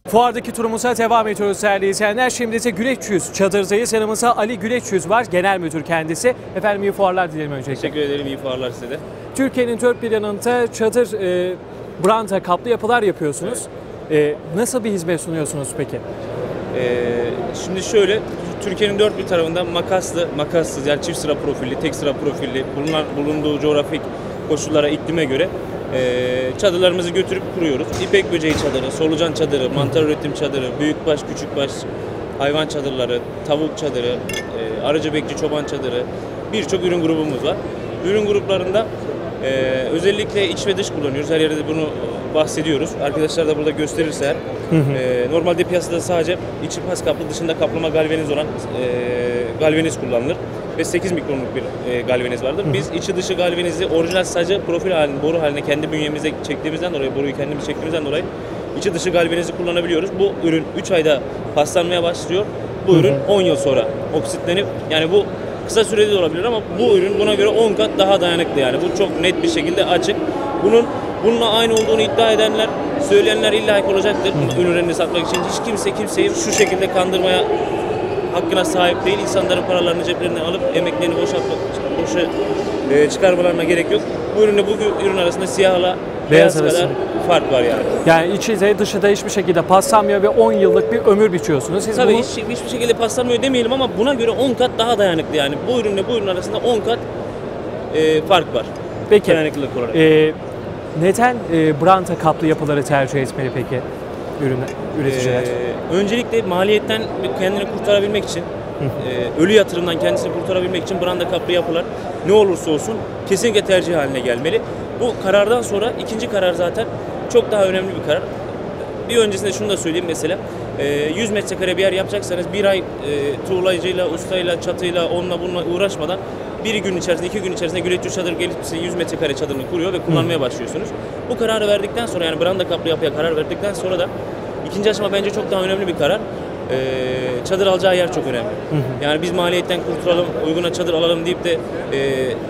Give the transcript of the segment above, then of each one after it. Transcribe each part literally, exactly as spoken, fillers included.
Fuardaki turumuza devam ediyoruz değerli izleyenler. Şimdi ise Güleç Yüz çadırdayız. Yanımızda Ali Güleç Yüz var. Genel müdür kendisi. Efendim iyi fuarlar dilerim öncelikle. Teşekkür ederim. İyi fuarlar size de. Türkiye'nin dört bir yanında çadır, e, branda, kaplı yapılar yapıyorsunuz. Evet. E, nasıl bir hizmet sunuyorsunuz peki? Ee, şimdi şöyle, Türkiye'nin dört bir tarafında makaslı, makassız yani çift sıra profilli, tek sıra profilli, bulunan, bulunduğu coğrafik koşullara, iklime göre e, çadırlarımızı götürüp kuruyoruz. İpek böceği çadırı, solucan çadırı, mantar üretim çadırı, büyükbaş, küçükbaş hayvan çadırları, tavuk çadırı, e, arıcı bekçi çoban çadırı, birçok ürün grubumuz var. Ürün gruplarında e, özellikle iç ve dış kullanıyoruz. Her yerde bunu bahsediyoruz. Arkadaşlar da burada gösterirse eğer. E, normalde piyasada sadece içi pas kaplı, dışında kaplama galvaniz olan e, galvaniz kullanılır. Ve sekiz mikronluk bir e, galvaniz vardır. Hı hı. Biz içi dışı galvanizi orijinal sadece profil halinde, boru haline kendi bünyemizde çektiğimizden dolayı, boruyu kendimiz çektiğimizden dolayı içi dışı galvanizi kullanabiliyoruz. Bu ürün üç ayda paslanmaya başlıyor. Bu ürün on yıl sonra oksitlenip, yani bu kısa sürede de olabilir ama bu ürün buna göre on kat daha dayanıklı, yani bu çok net bir şekilde açık. Bunun bununla aynı olduğunu iddia edenler, söyleyenler illaki olacaktır. Hı. Ürünlerini satmak için hiç kimse kimseyi şu şekilde kandırmaya hakkına sahip değil. İnsanların paralarını ceplerine alıp emeklerini boşaltmak, boşa e, çıkarmalarına gerek yok. Bu ürünle bu ürün arasında siyahla beyaz, beyaz kadar fark var yani. Yani içi de dışı da hiçbir şekilde paslanmıyor ve on yıllık bir ömür biçiyorsunuz. Siz Tabii bunu... hiç, hiçbir şekilde paslanmıyor demeyelim ama buna göre on kat daha dayanıklı yani. Bu ürünle bu ürün arasında on kat e, fark var. Peki. Dayanıklılık olarak. E, neden e, branda kaplı yapıları tercih etmeli peki ürün üreticiler? Ee, öncelikle maliyetten kendini kurtarabilmek için, e, ölü yatırımdan kendisini kurtarabilmek için branda kaplı yapılar ne olursa olsun kesinlikle tercih haline gelmeli. Bu karardan sonra ikinci karar zaten çok daha önemli bir karar. Bir öncesinde şunu da söyleyeyim mesela, e, yüz metrekare bir yer yapacaksanız bir ay e, tuğlayıcıyla, ustayla, çatıyla, onunla bununla uğraşmadan bir gün içerisinde, iki gün içerisinde Güleç Yüz çadır gelip size yüz metrekare çadırını kuruyor ve kullanmaya başlıyorsunuz. Bu kararı verdikten sonra, yani branda kaplı yapıya karar verdikten sonra da ikinci aşama bence çok daha önemli bir karar. Ee, çadır alacağı yer çok önemli. Hı hı. Yani biz maliyetten kurtulalım, uyguna çadır alalım deyip de e,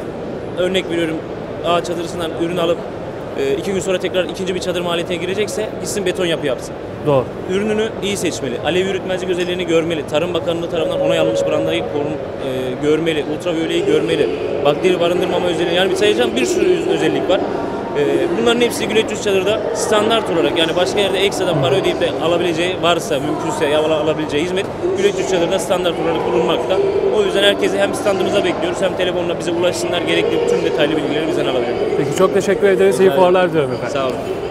örnek veriyorum A çadırısından ürün alıp e, iki gün sonra tekrar ikinci bir çadır maliyetine girecekse gitsin beton yapı yapsın. Doğru. Ürününü iyi seçmeli. Alevi yürütmezlik özelliğini görmeli. Tarım Bakanlığı tarafından onay alınmış brandayı korun, e, görmeli. Ultraviyoleyi görmeli. Bakteri barındırmama özelliği. Yani bir sayacağım bir sürü özellik var. Bunların hepsi Güleç Yüz çadırda standart olarak, yani başka yerde ekstradan para ödeyip de alabileceği varsa, mümkünse ya alabileceği hizmet Güleç Yüz çadırda standart olarak bulunmakta. O yüzden herkesi hem standımıza bekliyoruz hem telefonla bize ulaşsınlar, gerekli tüm detaylı bilgileri bizden alabilirler. Peki çok teşekkür ederiz. İyi fuarlar diliyorum efendim. Sağ olun.